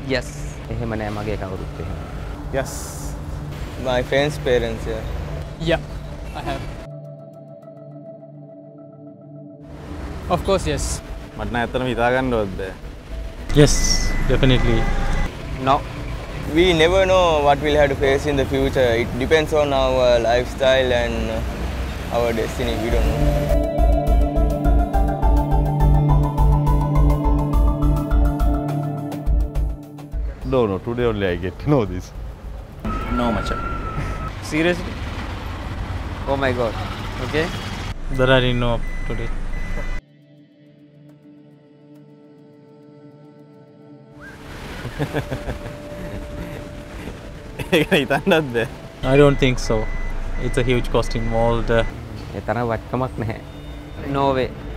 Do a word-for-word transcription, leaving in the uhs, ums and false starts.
Yes. එහෙම නෑ මගේ කවුරුත් එහෙම. Yes. My friends' parents, yeah. Yeah, I have. Of course, yes. මට නම් ඇත්තටම හිතා ගන්නවත් බෑ. Yes, definitely. No. We never know what we'll have to face in the future. It depends on our lifestyle and our destiny. We don't know. No, no, today only I get to know this. No, much. Seriously? Oh my god. Okay. That I didn't know today. I don't think so. It's a huge cost involved. ඒ තරම් වටකමක් නැහැ. No way.